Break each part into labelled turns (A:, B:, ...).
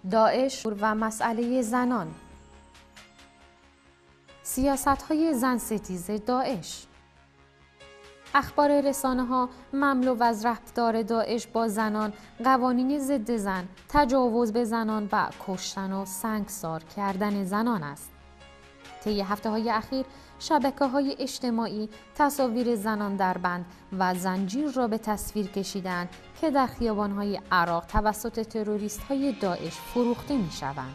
A: داعش و مسئله زنان. سیاست‌های زن ستیز داعش. اخبار رسانه‌ها مملو از رفتار داعش با زنان، قوانین ضد زن، تجاوز به زنان و کشتن و سنگسار کردن زنان است. طی هفته‌های اخیر شبکه‌های اجتماعی تصاویر زنان در بند و زنجیر را به تصویر کشیدند که در خیابان‌های عراق توسط تروریست‌های داعش فروخته می‌شوند.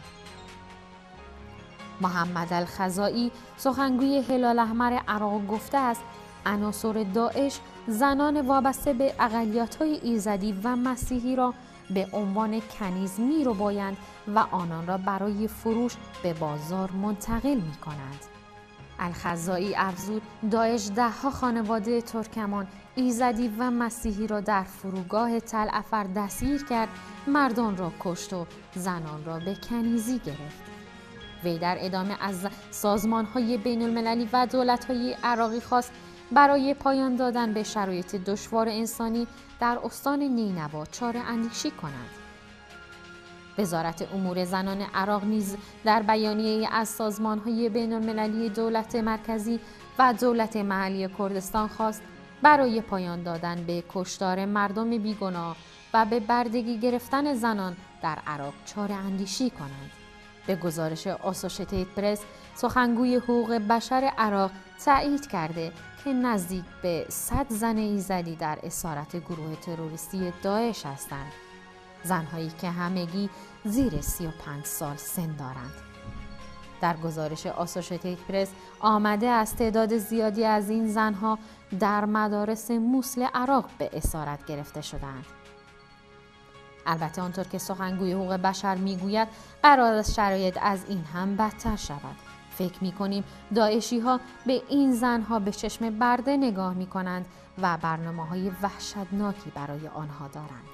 A: محمد الخزائی سخنگوی هلال احمر عراق گفته است عناصر داعش زنان وابسته به اقلیت‌های ایزدی و مسیحی را به عنوان کنیز می‌ربایند و آنان را برای فروش به بازار منتقل می‌کنند. الخزائی افزود داعش ده‌ها خانواده ترکمان، ایزدی و مسیحی را در فرودگاه تل افر دستگیر کرد، مردان را کشت و زنان را به کنیزی گرفت. وی در ادامه از سازمان‌های بین‌المللی و دولت‌های عراقی خواست برای پایان دادن به شرایط دشوار انسانی در استان نینوا چاره اندیشی کنند. وزارت امور زنان عراق نیز در بیانیه‌ای از سازمان‌های بین‌المللی دولت مرکزی و دولت محلی کردستان خواست برای پایان دادن به کشتار مردم بیگناه و به بردگی گرفتن زنان در عراق چاره اندیشی کنند. به گزارش آسوشیتد پرس، سخنگوی حقوق بشر عراق تأیید کرده که نزدیک به 100 زن ایزدی در اسارت گروه تروریستی داعش هستند. زنهایی که همگی زیر 35 سال سن دارند. در گزارش آسوشیتد پرس آمده از تعداد زیادی از این زنها در مدارس موصل عراق به اسارت گرفته شدند. البته آنطور که سخنگوی حقوق بشر میگوید قرار است شرایط از این هم بدتر شود. فکر می‌کنیم داعشی‌ها به این زنها به چشم برده نگاه می‌کنند و برنامه‌های وحشتناکی برای آنها دارند.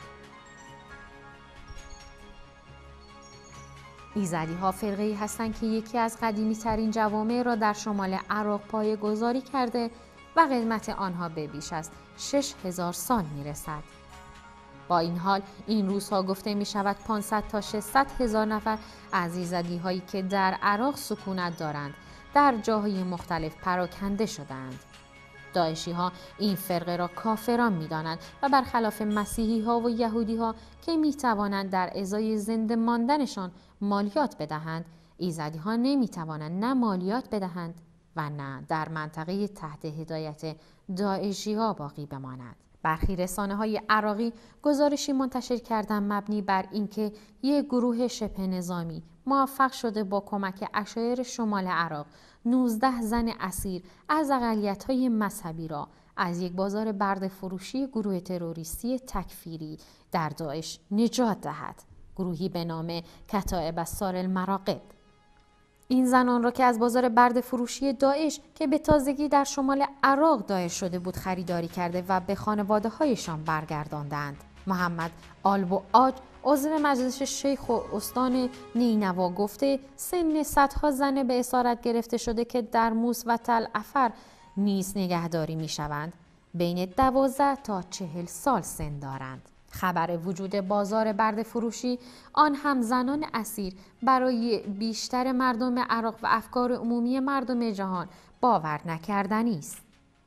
A: ایزدی‌ها فرقه‌ای هستند که یکی از قدیمی‌ترین جوامع را در شمال عراق پایه‌گذاری کرده و قدمت آنها به بیش از 6000 سال می‌رسد. با این حال این روزها گفته می شود 500 تا 600 هزار نفر از ایزدی‌هایی که در عراق سکونت دارند در جاهای مختلف پراکنده شدند. داعشی‌ها این فرقه را کافران می‌دانند و برخلاف مسیحی‌ها و یهودی‌ها که می‌توانند در ازای زنده ماندنشان مالیات بدهند، ایزدی‌ها نمی‌توانند نه مالیات بدهند و نه در منطقه تحت هدایت داعشی‌ها باقی بمانند. برخی رسانه‌های عراقی گزارشی منتشر کردند مبنی بر اینکه یک گروه شبه نظامی موفق شده با کمک عشایر شمال عراق 19 زن اسیر از اقلیت‌های مذهبی را از یک بازار برده فروشی گروه تروریستی تکفیری در داعش نجات دهد. گروهی به نام کتائب السار المراقب. این زنان را که از بازار برده فروشی داعش که به تازگی در شمال عراق داعش شده بود خریداری کرده و به خانواده هایشان برگرداندند. محمد آلبو آج عضو مجلس شیخ و استان نینوا گفته سن صدها زن به اسارت گرفته شده که در موس و تل افر نیز نگهداری می شوند. بین 12 تا 40 سال سن دارند. خبر وجود بازار برده فروشی آن هم زنان اسیر برای بیشتر مردم عراق و افکار عمومی مردم جهان باور نکردنی است.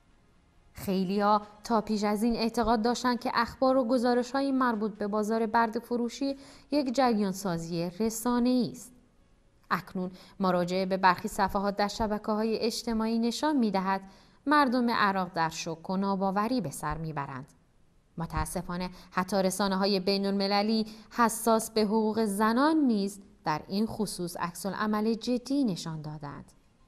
A: خیلی‌ها تا پیش از این اعتقاد داشتند که اخبار و گزارش‌های مربوط به بازار برده فروشی یک جریان سازی رسانه‌ای است. اکنون مراجعه به برخی صفحات در شبکه‌های اجتماعی نشان می‌دهد مردم عراق در شک و ناباوری به سر می‌برند. متاسفانه حتی رسانه‌های بین‌المللی حساس به حقوق زنان نیز در این خصوص عکس‌العمل جدی نشان دادند.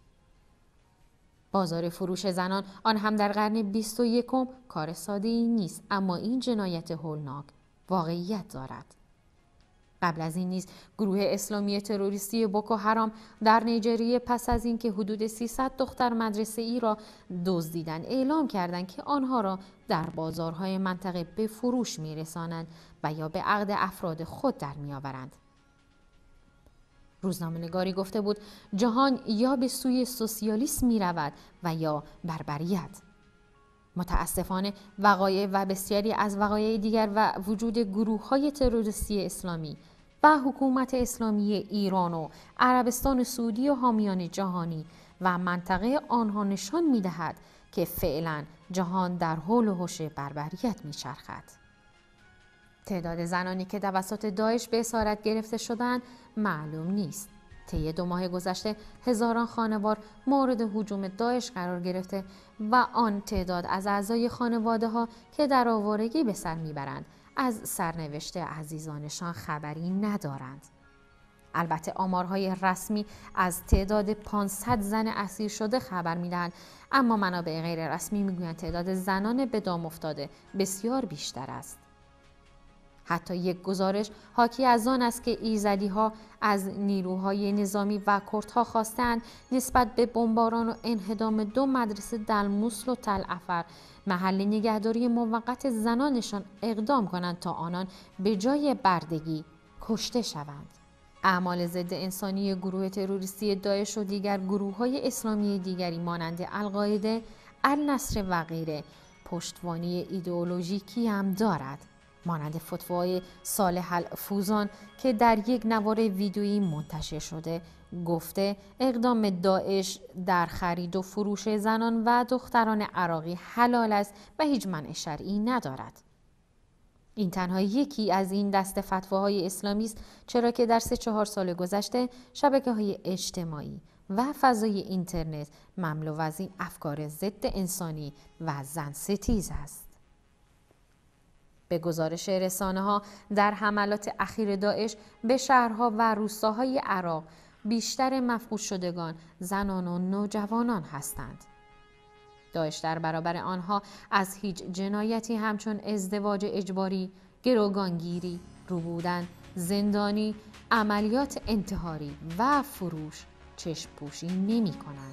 A: بازار فروش زنان آن هم در قرن 21 کار ساده‌ای نیست، اما این جنایت هولناک واقعیت دارد. قبل از این نیز گروه اسلامی تروریستی بوکو حرام در نیجریه پس از اینکه حدود 300 دختر مدرسه‌ای را دزدیدند اعلام کردند که آنها را در بازارهای منطقه به فروش می‌رسانند و یا به عقد افراد خود در می‌آورند. روزنامه‌نگاری گفته بود جهان یا به سوی سوسیالیسم می‌رود و یا بربریت. متاسفانه وقایع و بسیاری از وقایع دیگر و وجود گروه‌های تروریستی اسلامی و حکومت اسلامی ایران و عربستان سعودی و حامیان جهانی و منطقه آنها نشان می‌دهد که فعلا جهان در حول و حوش بربریت می‌چرخد. تعداد زنانی که توسط داعش به اسارت گرفته شدند معلوم نیست. طی 2 ماه گذشته هزاران خانوار مورد هجوم داعش قرار گرفته و آن تعداد از اعضای خانواده‌ها که در آوارگی به سر میبرند از سرنوشت عزیزانشان خبری ندارند. البته آمارهای رسمی از تعداد 500 زن اسیر شده خبر میدهند، اما منابع غیر رسمی میگویند تعداد زنان به دام افتاده بسیار بیشتر است. حتی یک گزارش حاکی از آن است که ایزدی‌ها از نیروهای نظامی و کردها خواستند نسبت به بمباران و انهدام 2 مدرسه در موصل و تل عفر محل نگهداری موقت زنانشان اقدام کنند تا آنان به جای بردگی کشته شوند. اعمال ضد انسانی گروه تروریستی داعش و دیگر گروه‌های اسلامی دیگری مانند القاعده، النصر و غیره پشتوانه ایدئولوژیکی هم دارد، مانند فتوای صالح الفوزان که در یک نوار ویدیویی منتشر شده گفته اقدام داعش در خرید و فروش زنان و دختران عراقی حلال است و هیچ منع شرعی ندارد. این تنها یکی از این دست فتواهای اسلامی است، چرا که در 3-4 سال گذشته شبکه‌های اجتماعی و فضای اینترنت مملو از این افکار ضد انسانی و زن ستیز است. به گزارش رسانه‌ها در حملات اخیر داعش به شهرها و روستاهای عراق بیشتر مفقود شدگان زنان و نوجوانان هستند. داعش در برابر آنها از هیچ جنایتی همچون ازدواج اجباری، گروگانگیری، روبودن، زندانی، عملیات انتحاری و فروش چشم پوشی نمی کنند.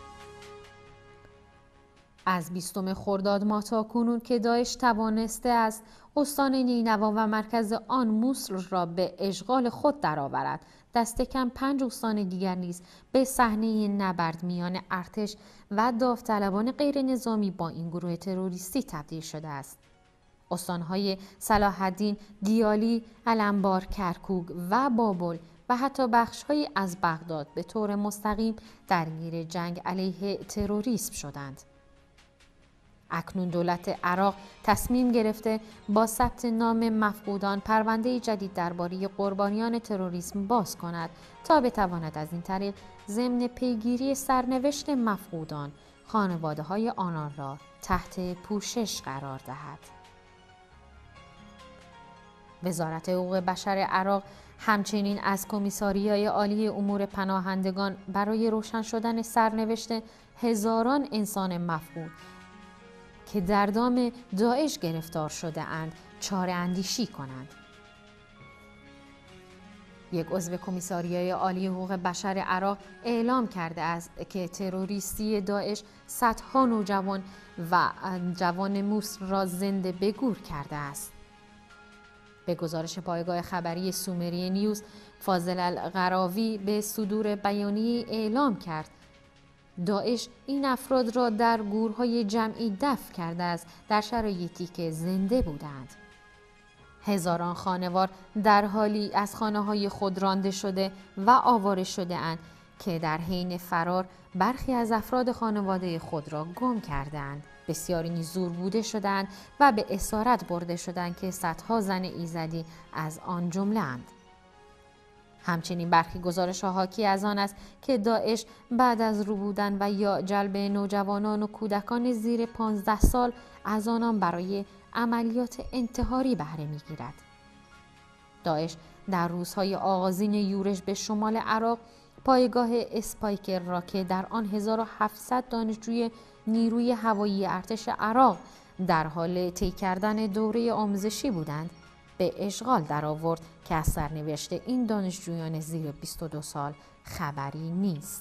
A: از 20 خرداد ماه تا کنون که داعش توانسته است استان نینوا و مرکز آن موصل را به اشغال خود درآورد، دست کم 5 استان دیگر نیز به صحنه نبرد میان ارتش و داوطلبان غیر نظامی با این گروه تروریستی تبدیل شده است. استانهای صلاح الدین، دیالی، علمبار، کرکوک و بابل و حتی بخش‌هایی از بغداد به طور مستقیم درگیر جنگ علیه تروریسم شدند. اکنون دولت عراق تصمیم گرفته با ثبت نام مفقودان پرونده جدید درباره قربانیان تروریسم باز کند تا بتواند از این طریق ضمن پیگیری سرنوشت مفقودان خانواده‌های آنان را تحت پوشش قرار دهد. وزارت حقوق بشر عراق همچنین از کمیساریای عالی امور پناهندگان برای روشن شدن سرنوشت هزاران انسان مفقود که در دام داعش گرفتار شده اند چاره اندیشی کنند. یک عضو کمیساریای عالی حقوق بشر عراق اعلام کرده است که تروریستی داعش صدها نوجوان و جوان موصل را زنده به گور کرده است. به گزارش پایگاه خبری سومری نیوز، فاضل القراوی به صدور بیانیه اعلام کرد داعش این افراد را در گورهای جمعی دفن کرده است در شرایطی که زنده بودند. هزاران خانوار در حالی از خانه‌های خود رانده شده و آواره شده اند که در حین فرار برخی از افراد خانواده خود را گم کردند. بسیاری نیز زوربوده شدند و به اسارت برده شدند که صدها زن ایزدی از آن جمله اند. همچنین برخی گزارش‌ها حاکی از آن است که داعش بعد از روبودن و یا جلب نوجوانان و کودکان زیر 15 سال از آنان برای عملیات انتحاری بهره می‌گیرد. داعش در روزهای آغازین یورش به شمال عراق پایگاه اسپایکر را که در آن 1700 دانشجوی نیروی هوایی ارتش عراق در حال طی کردن دوره آموزشی بودند به اشغال درآورد که از سرنوشت این دانشجویان زیر 22 سال خبری نیست.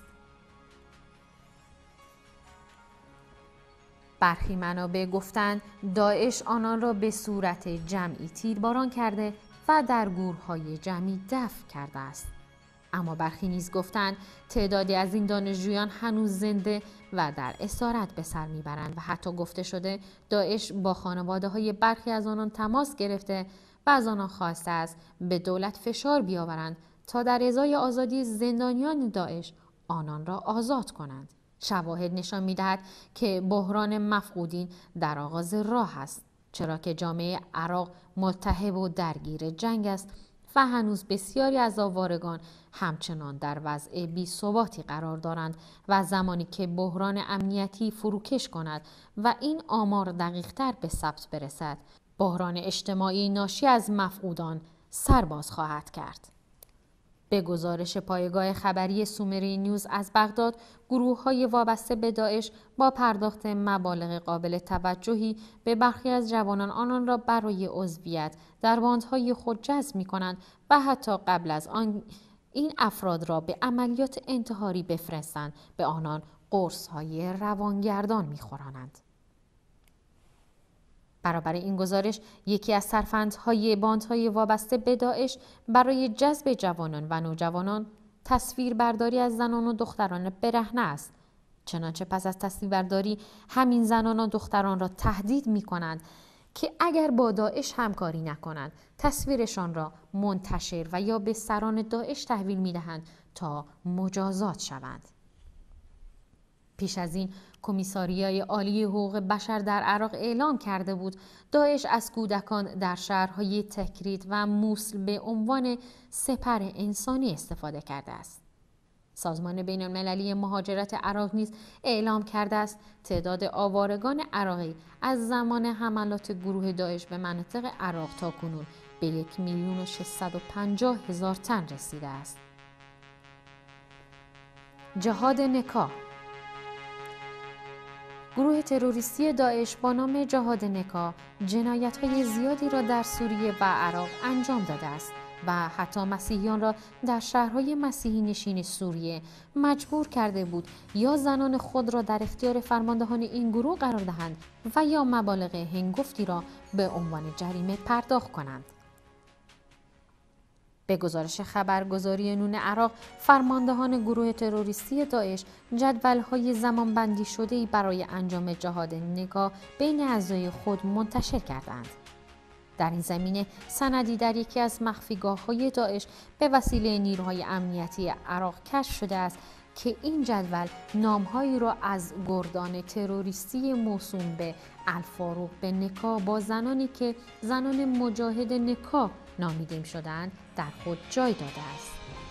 A: برخی منابع گفتند داعش آنان را به صورت جمعی تیرباران کرده و در گورهای جمعی دفن کرده است. اما برخی نیز گفتند تعدادی از این دانشجویان هنوز زنده و در اسارت به سر میبرند و حتی گفته شده داعش با خانواده‌های برخی از آنان تماس گرفته و از آنان خواسته است به دولت فشار بیاورند تا در ازای آزادی زندانیان داعش آنان را آزاد کنند. شواهد نشان می‌دهد که بحران مفقودین در آغاز راه است، چرا که جامعه عراق ملتهب و درگیر جنگ است و هنوز بسیاری از آوارگان همچنان در وضع بی‌ثباتی قرار دارند و زمانی که بحران امنیتی فروکش کند و این آمار دقیق‌تر به ثبت برسد، بحران اجتماعی ناشی از مفقودان سرباز خواهد کرد. به گزارش پایگاه خبری سومری نیوز از بغداد، گروه‌های وابسته به داعش با پرداخت مبالغ قابل توجهی به برخی از جوانان آنان را برای عضویت در باندهای خود جذب می‌کنند و حتی قبل از آن این افراد را به عملیات انتحاری بفرستند به آنان قرص‌های روانگردان می‌خورانند. برابر این گزارش، یکی از سرفندهای باندهای وابسته به داعش برای جذب جوانان و نوجوانان تصویربرداری از زنان و دختران برهنه است. چنانچه پس از تصویربرداری همین زنان و دختران را تهدید می‌کنند که اگر با داعش همکاری نکنند تصویرشان را منتشر و یا به سران داعش تحویل می‌دهند تا مجازات شوند. پیش از این کمیساریای عالی حقوق بشر در عراق اعلام کرده بود داعش از کودکان در شهرهای تکریت و موصل به عنوان سپر انسانی استفاده کرده است. سازمان بین‌المللی مهاجرت عراق نیز اعلام کرده است تعداد آوارگان عراقی از زمان حملات گروه داعش به مناطق عراق تاکنون به 1,650,000 تن رسیده است. جهاد نکاح. گروه تروریستی داعش با نام جهاد نکاح جنایت‌های زیادی را در سوریه و عراق انجام داده است و حتی مسیحیان را در شهرهای مسیحی نشین سوریه مجبور کرده بود یا زنان خود را در اختیار فرماندهان این گروه قرار دهند و یا مبالغ هنگفتی را به عنوان جریمه پرداخت کنند. به گزارش خبرگزاری نون عراق، فرماندهان گروه تروریستی داعش جدول‌های زمانبندی شده‌ای برای انجام جهاد نکاح بین اعضای خود منتشر کردند. در این زمینه سندی در یکی از مخفیگاه‌های داعش به وسیله نیروهای امنیتی عراق کشف شده است که این جدول نام‌هایی را از گردان تروریستی موسوم به الفاروق به نکاح با زنانی که زنان مجاهد نکاح نامیده شدند در خود جای داده است.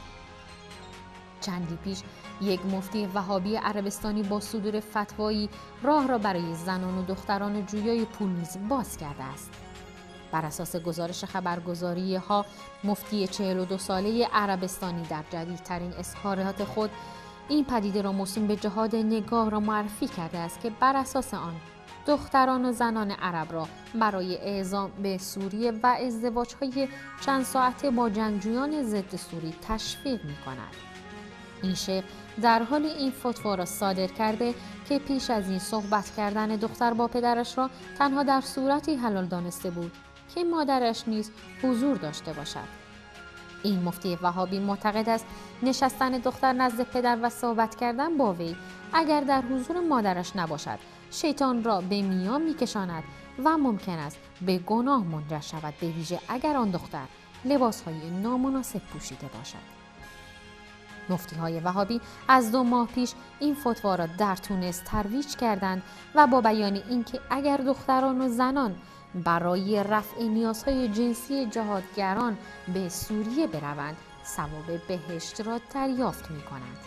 A: چندی پیش یک مفتی وهابی عربستانی با صدور فتوایی راه را برای زنان و دختران جویای پول نیز باز کرده است. بر اساس گزارش خبرگزاری ها، مفتی 42 ساله عربستانی در جدیدترین اظهارات خود این پدیده را موسوم به جهاد نکاح را معرفی کرده است که بر اساس آن دختران و زنان عرب را برای اعزام به سوریه و ازدواج‌های چند ساعته با جنگجویان ضد سوری تشویق می‌کند. این شیخ در حال این فتوا را صادر کرده که پیش از این صحبت کردن دختر با پدرش را تنها در صورتی حلال دانسته بود که مادرش نیز حضور داشته باشد. این مفتی وهابی معتقد است نشستن دختر نزد پدر و صحبت کردن با وی اگر در حضور مادرش نباشد شیطان را به میان میکشاند و ممکن است به گناه منجر شود، به ویژه اگر آن دختر لباسهای نامناسب پوشیده باشد. مفتی‌های وهابی از 2 ماه پیش این فتوا را در تونس ترویج کردند و با بیان اینکه اگر دختران و زنان برای رفع نیازهای جنسی جهادگران به سوریه بروند، ثواب بهشت را دریافت می‌کنند.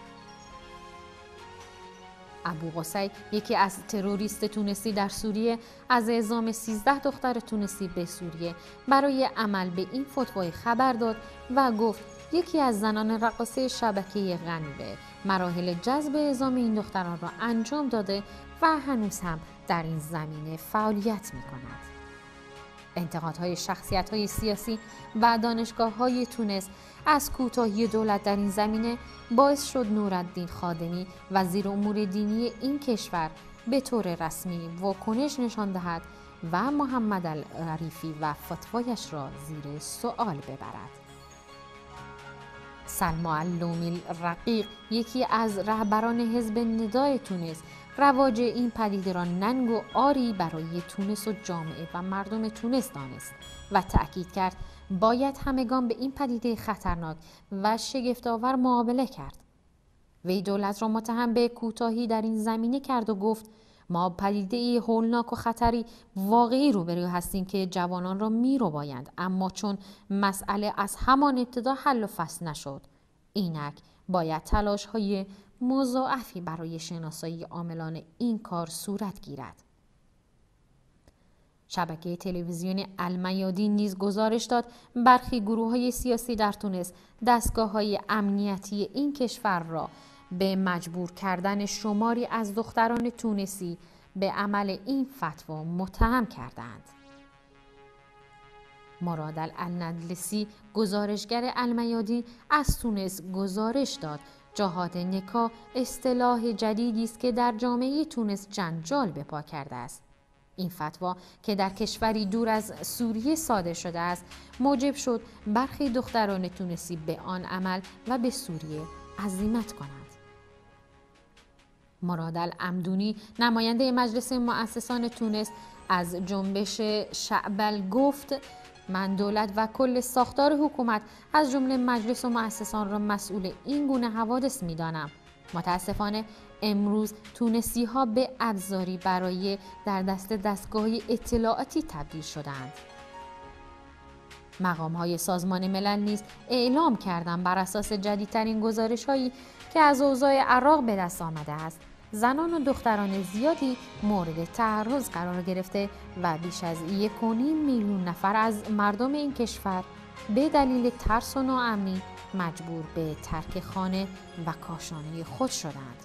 A: ابو قصی، یکی از تروریست تونسی در سوریه، از اعزام 13 دختر تونسی به سوریه برای عمل به این فتوای خبر داد و گفت یکی از زنان رقاصه شبکه غنیبه مراحل جذب اعزام این دختران را انجام داده و هنوز هم در این زمینه فعالیت می‌کند. انتقادهای شخصیت‌های سیاسی و دانشگاه‌های تونس از کوتاهی دولت در این زمینه باعث شد نورالدین خادمی وزیر امور دینی این کشور به طور رسمی واکنش نشان دهد و محمد العریفی و فتوایش را زیر سوال ببرد. سلما اللومی الرقیق، یکی از رهبران حزب ندای تونس، رواج این پدیده را ننگ و عاری برای تونس و جامعه و مردم تونس دانست و تأکید کرد باید همگان به این پدیده خطرناک و شگفت‌آور معامله کرد. وی دولت را متهم به کوتاهی در این زمینه کرد و گفت ما پدیده‌ای هولناک و خطری واقعی روبرو هستیم که جوانان را می‌ربایند، اما چون مسئله از همان ابتدا حل و فصل نشد، اینک باید تلاش‌های مضاعفی برای شناسایی عاملان این کار صورت گیرد. شبکه تلویزیون المیادین نیز گزارش داد برخی گروه‌های سیاسی در تونس دستگاه‌های امنیتی این کشور را به مجبور کردن شماری از دختران تونسی به عمل این فتوا متهم کردند. مراد الندلسی، گزارشگر المیادین از تونس گزارش داد جهاد نکاح اصطلاح جدیدی است که در جامعه تونس جنجال به پا کرده است. این فتوا که در کشوری دور از سوریه صادر شده است، موجب شد برخی دختران تونسی به آن عمل و به سوریه عزیمت کنند. مراد العمدونی، نماینده مجلس مؤسسان تونس از جنبش شعبل گفت من دولت و کل ساختار حکومت از جمله مجلس و مؤسسان را مسئول این گونه حوادث می‌دانم. متاسفانه امروز تونسی ها به ابزاری برای در دست دستگاهی اطلاعاتی تبدیل شدند. مقام های سازمان ملل نیز اعلام کردند بر اساس جدیدترین گزارش هایی که از اوضاع عراق به دست آمده است، زنان و دختران زیادی مورد تعرض قرار گرفته و بیش از 1.5 میلیون نفر از مردم این کشور به دلیل ترس و ناامنی مجبور به ترک خانه و کاشانه خود شدند.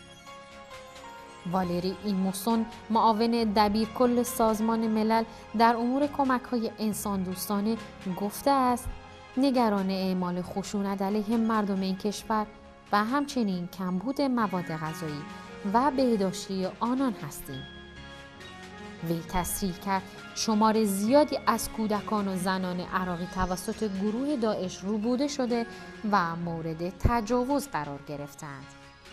A: والری ایموسون، معاون دبیرکل سازمان ملل در امور کمک‌های انسان دوستانه، گفته است نگران اعمال خشونت علیه مردم این کشور و همچنین کمبود مواد غذایی و بهداشتی آنان هستیم. وی تصریح کرد شمار زیادی از کودکان و زنان عراقی توسط گروه داعش روبوده شده و مورد تجاوز قرار گرفتند.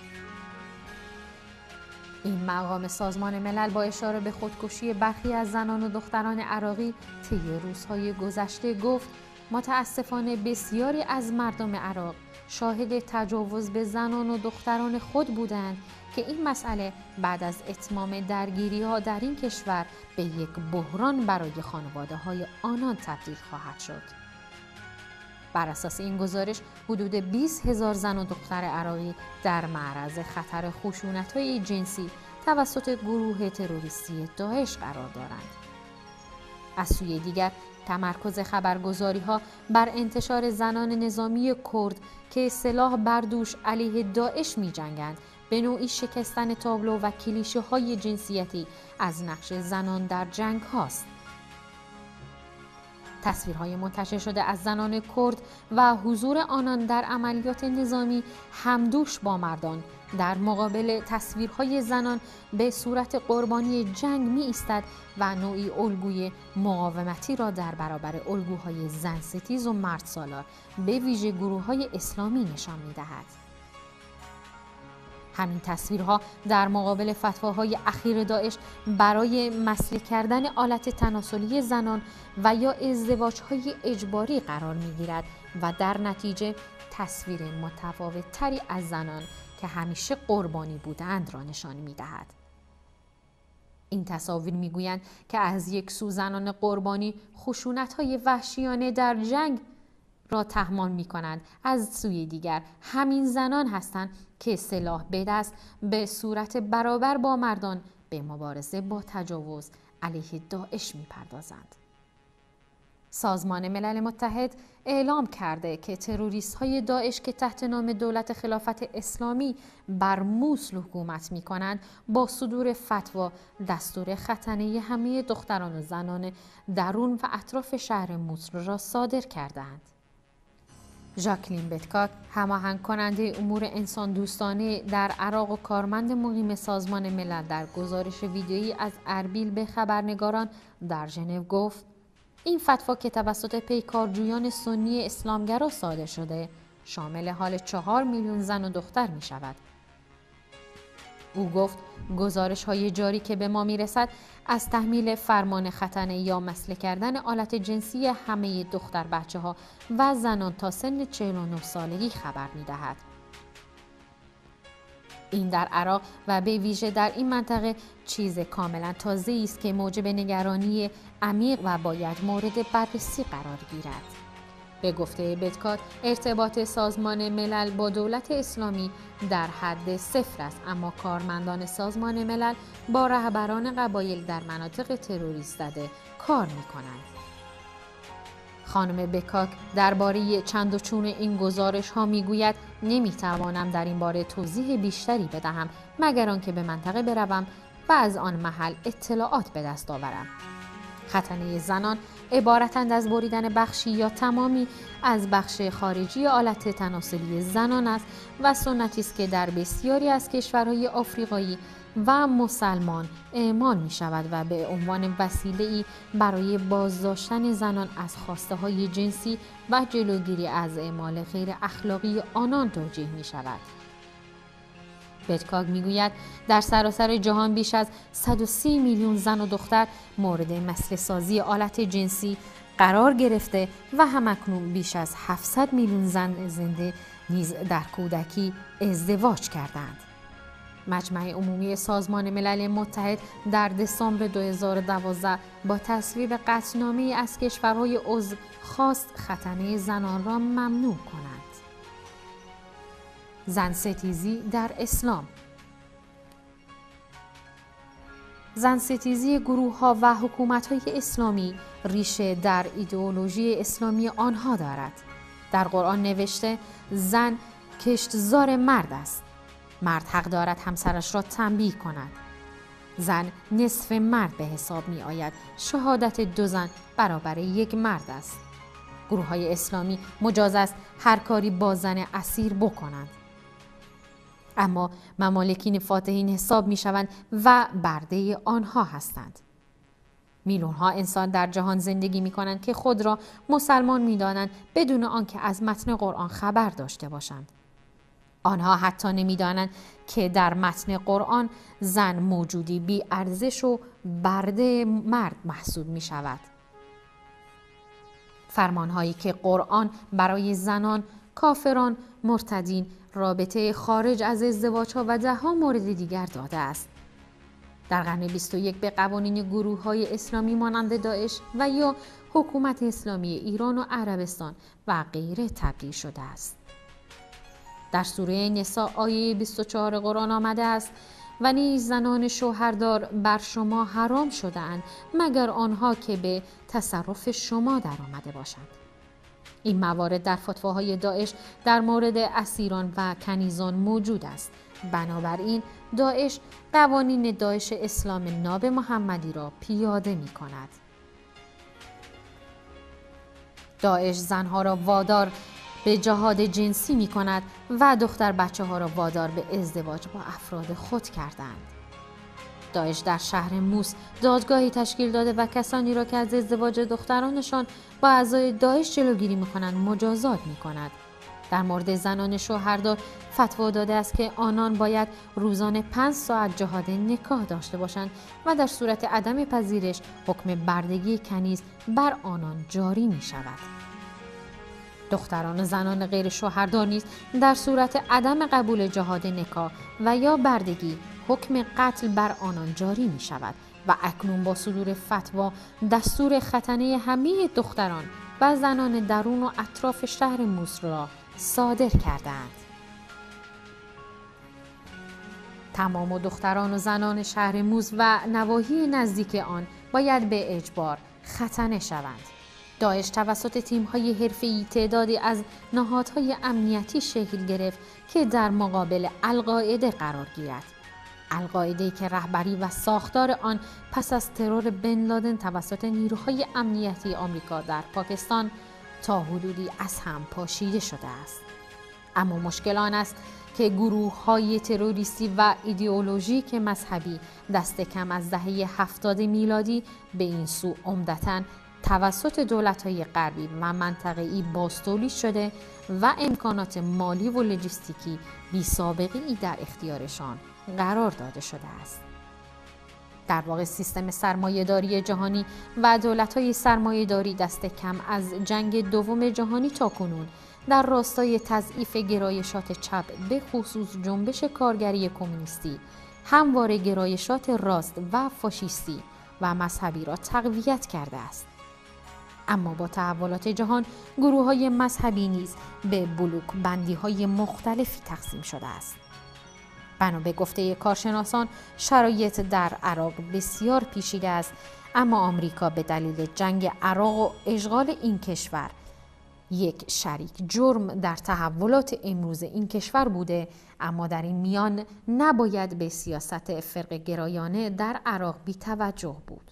A: این مقام سازمان ملل با اشاره به خودکشی برخی از زنان و دختران عراقی طی روزهای گذشته گفت متاسفانه بسیاری از مردم عراق شاهد تجاوز به زنان و دختران خود بودند که این مسئله بعد از اتمام درگیری‌ها در این کشور به یک بحران برای خانواده‌های آنان تبدیل خواهد شد. بر اساس این گزارش حدود 20,000 زن و دختر عراقی در معرض خطر خشونت‌های جنسی توسط گروه تروریستی داعش قرار دارند. از سوی دیگر تمرکز خبرگزاری‌ها بر انتشار زنان نظامی کرد که سلاح بر دوش علیه داعش می‌جنگند به نوعی شکستن تابلو و کلیشه‌های جنسیتی از نقش زنان در جنگ هاست. تصویرهای منتشر شده از زنان کرد و حضور آنان در عملیات نظامی همدوش با مردان در مقابل تصویرهای زنان به صورت قربانی جنگ می ایستد و نوعی الگوی مقاومتی را در برابر الگوهای زن ستیز و مرد سالار به ویژه گروه‌های اسلامی نشان می دهد. همین تصویرها در مقابل فتواهای اخیر داعش برای مسلح کردن آلت تناسلی زنان و یا ازدواج‌های اجباری قرار می‌گیرد و در نتیجه تصویر متفاوت‌تری از زنان که همیشه قربانی بودند را نشان می‌دهد. این تصاویر می‌گویند که از یک سو زنان قربانی خشونت‌های وحشیانه در جنگ را تحمل می‌کنند، از سوی دیگر همین زنان هستند که سلاح به دست به صورت برابر با مردان به مبارزه با تجاوز علیه داعش می‌پردازند. سازمان ملل متحد اعلام کرده که تروریست‌های داعش که تحت نام دولت خلافت اسلامی بر موصل حکومت می‌کنند با صدور فتوا دستور ختنه همه دختران و زنان درون و اطراف شهر موصل را صادر کردند. ژاکلین بتکاک، هماهنگ کننده امور انسان دوستانه در عراق و کارمند مقیم سازمان ملل، در گزارش ویدیویی از اربیل به خبرنگاران در ژنو گفت این فتوا که توسط پیکارجویان سنی اسلامگرا صادر شده شامل حال 4 میلیون زن و دختر می شود. او گفت گزارش‌های جاری که به ما می‌رسد از تحمیل فرمان ختنه یا مسئله کردن آلت جنسی همه دختر بچه‌ها و زنان تا سن 49 سالگی خبر می‌دهد. این در عراق و به ویژه در این منطقه چیز کاملا تازه‌ای است که موجب نگرانی عمیق و باید مورد بررسی قرار گیرد. به گفته بتکات ارتباط سازمان ملل با دولت اسلامی در حد صفر است، اما کارمندان سازمان ملل با رهبران قبایل در مناطق تروریست زده کار می‌کنند. خانم بکاک درباره چند و چون این گزارش ها میگوید نمیتوانم در این باره توضیح بیشتری بدهم مگر آنکه به منطقه بروم و از آن محل اطلاعات به دست آورم. ختنه زنان عبارتند از بریدن بخشی یا تمامی از بخش خارجی آلت تناسلی زنان است و سنتی است که در بسیاری از کشورهای آفریقایی و مسلمان اعمال می شود و به عنوان وسیله‌ای برای بازداشتن زنان از خواسته‌های جنسی و جلوگیری از اعمال غیر اخلاقی آنان توجیه می شود. بتکاک میگوید در سراسر جهان بیش از 130 میلیون زن و دختر مورد مسئله سازی آلت جنسی قرار گرفته و همکنون بیش از 700 میلیون زن زنده نیز در کودکی ازدواج کردند. مجمع عمومی سازمان ملل متحد در دسامبر 2012 با تصویب قطعنامه‌ای از کشورهای عضو خواست ختنه زنان را ممنوع کند. زن ستیزی در اسلام. زن ستیزی گروه‌ها و حکومت‌های اسلامی ریشه در ایدئولوژی اسلامی آنها دارد. در قرآن نوشته زن کشتزار مرد است. مرد حق دارد همسرش را تنبیه کند. زن نصف مرد به حساب می آید. شهادت 2 زن برابر 1 مرد است. گروه‌های اسلامی مجاز است هر کاری با زن اسیر بکنند. اما ممالکین فاتحین حساب می شوند و برده آنها هستند. میلیون ها انسان در جهان زندگی می کنند که خود را مسلمان می دانند بدون آنکه از متن قرآن خبر داشته باشند. آنها حتی نمی دانند که در متن قرآن زن موجودی بی ارزش و برده مرد محسوب می شود. فرمانهایی که قرآن برای زنان، کافران، مرتدین، رابطه خارج از ازدواج‌ها و 10 مورد دیگر داده است. در قرن 21 به قوانین گروه‌های اسلامی مانند داعش و یا حکومت اسلامی ایران و عربستان و غیره تبدیل شده است. در سوره نساء آیه 24 قرآن آمده است و نیز زنان شوهردار بر شما حرام شده‌اند مگر آنها که به تصرف شما در آمده باشند. این موارد در فتواهای داعش در مورد اسیران و کنیزان موجود است. بنابراین داعش قوانین داعش اسلام ناب محمدی را پیاده می کند. داعش زنها را وادار به جهاد جنسی می کند و دختر بچه ها را وادار به ازدواج با افراد خود کردند. داعش در شهر موس دادگاهی تشکیل داده و کسانی را که از ازدواج دخترانشان با اعضای داعش جلوگیری می‌کنند مجازات می‌کند. در مورد زنان شوهردار فتوا داده است که آنان باید روزانه 5 ساعت جهاد نکاح داشته باشند و در صورت عدم پذیرش حکم بردگی کنیز بر آنان جاری می‌شود. دختران و زنان غیر شوهردار نیز در صورت عدم قبول جهاد نکاح و یا بردگی حکم قتل بر آنان جاری می شود و اکنون با صدور فتوا دستور ختنه همه دختران و زنان درون و اطراف شهر موس را صادر کردند. تمام دختران و زنان شهر موس و نواحی نزدیک آن باید به اجبار ختنه شوند. داعش توسط تیم‌های حرفه‌ای تعدادی از نهادهای امنیتی شکل گرفت که در مقابل القاعده قرار گیرد. القاعده‌ای که رهبری و ساختار آن پس از ترور بن لادن توسط نیروهای امنیتی آمریکا در پاکستان تا حدودی از هم پاشیده شده است. اما مشکل آن است که گروه‌های تروریستی و ایدئولوژیک مذهبی دست کم از دهه 70 میلادی به این سو عمدتاً توسط دولت‌های غربی و منطقه‌ای بازتولید شده و امکانات مالی و لوجستیکی بی‌سابقه‌ای در اختیارشان قرار داده شده است. در واقع سیستم سرمایه‌داری جهانی و دولت‌های سرمایه‌داری دست کم از جنگ دوم جهانی تاکنون در راستای تضعیف گرایشات چپ به خصوص جنبش کارگری کمونیستی همواره گرایشات راست و فاشیستی و مذهبی را تقویت کرده است. اما با تحولات جهان گروه‌های مذهبی نیز به بلوک بندی‌های مختلفی تقسیم شده است. بنا به گفته کارشناسان شرایط در عراق بسیار پیچیده است، اما آمریکا به دلیل جنگ عراق و اشغال این کشور یک شریک جرم در تحولات امروز این کشور بوده، اما در این میان نباید به سیاست فرقه گرایانه در عراق بی‌توجه بود.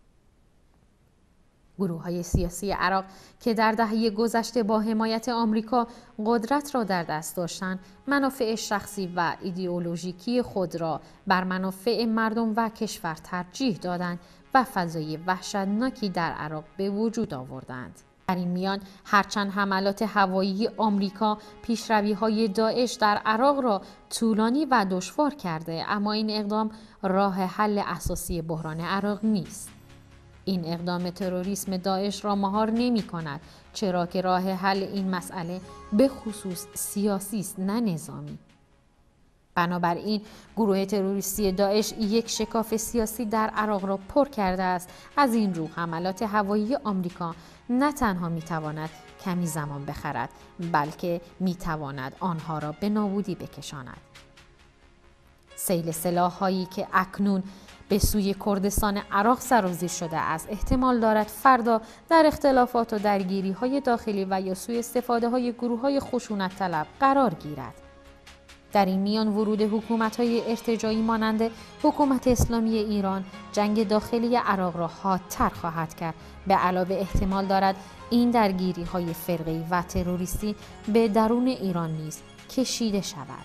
A: گروه‌های سیاسی عراق که در دهه گذشته با حمایت آمریکا قدرت را در دست داشتند، منافع شخصی و ایدئولوژیکی خود را بر منافع مردم و کشور ترجیح دادند و فضای وحشتناکی در عراق به وجود آوردند. در این میان هرچند حملات هوایی آمریکا پیشروی‌های داعش در عراق را طولانی و دشوار کرده، اما این اقدام راه حل اساسی بحران عراق نیست. این اقدام تروریسم داعش را مهار نمی کند، چرا که راه حل این مسئله به خصوص سیاسی است نه نظامی. بنابراین گروه تروریستی داعش یک شکاف سیاسی در عراق را پر کرده است. از این رو حملات هوایی آمریکا نه تنها می تواند کمی زمان بخرد، بلکه می تواند آنها را به نابودی بکشاند. سیل سلاح‌هایی که اکنون به سوی کردستان عراق سرازیر شده است احتمال دارد فردا در اختلافات و درگیری‌های داخلی و یا سوء استفاده‌های گروه‌های خشونت طلب قرار گیرد. در این میان ورود حکومت‌های ارتجاعی مانند حکومت اسلامی ایران جنگ داخلی عراق را حادتر خواهد کرد. به علاوه احتمال دارد این درگیری‌های فرقه‌ای و تروریستی به درون ایران نیز کشیده شود.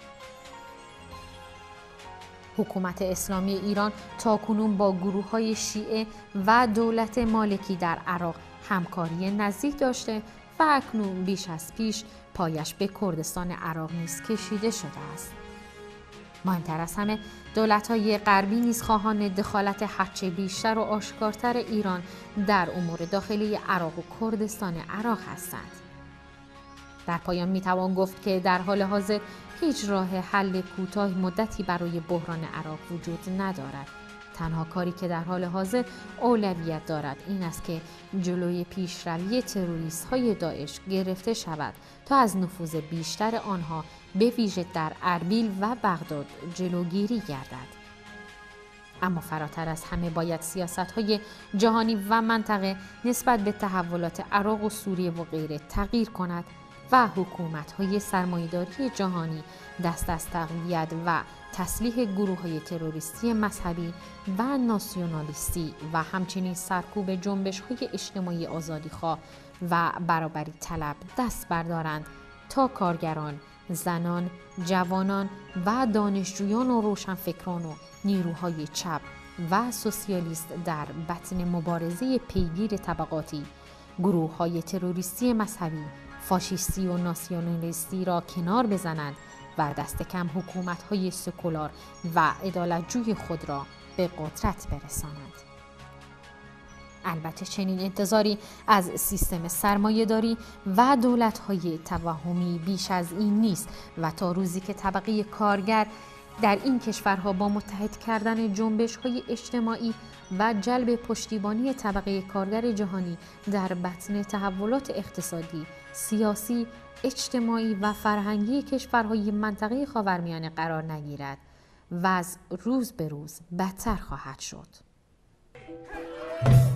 A: حکومت اسلامی ایران تاکنون با گروه‌های شیعه و دولت مالکی در عراق همکاری نزدیک داشته و اکنون بیش از پیش پایش به کردستان عراق نیز کشیده شده است. مهمتر از همه دولت‌های غربی نیز خواهان دخالت هرچه بیشتر و آشکارتر ایران در امور داخلی عراق و کردستان عراق هستند. در پایان میتوان گفت که در حال حاضر هیچ راه حل کوتاه مدتی برای بحران عراق وجود ندارد. تنها کاری که در حال حاضر اولویت دارد این است که جلوی پیشروی تروریست‌های داعش گرفته شود تا از نفوذ بیشتر آنها به ویژه در اربیل و بغداد جلوگیری گردد. اما فراتر از همه باید سیاست‌های جهانی و منطقه نسبت به تحولات عراق و سوریه و غیره تغییر کند و حکومت‌های سرمایه‌داری جهانی دست از تقویت و تسلیح گروه‌های تروریستی مذهبی و ناسیونالیستی و همچنین سرکوب جنبش‌های اجتماعی آزادیخواه و برابری طلب دست بردارند تا کارگران، زنان، جوانان و دانشجویان و روشنفکران و نیروهای چپ و سوسیالیست در بطن مبارزه پیگیر طبقاتی گروه‌های تروریستی مذهبی، فاشیستی و ناسیونالیستی را کنار بزنند و دست کم حکومت‌های سکولار و عدالتجوی خود را به قدرت برسانند. البته چنین انتظاری از سیستم سرمایه‌داری و دولت‌های توهمی بیش از این نیست و تا روزی که طبقه کارگر در این کشورها با متحد کردن جنبش‌های اجتماعی و جلب پشتیبانی طبقه کارگر جهانی در بطن تحولات اقتصادی، سیاسی، اجتماعی و فرهنگی کشورهای منطقه خاورمیانه قرار نگیرد، وضع روز به روز بدتر خواهد شد.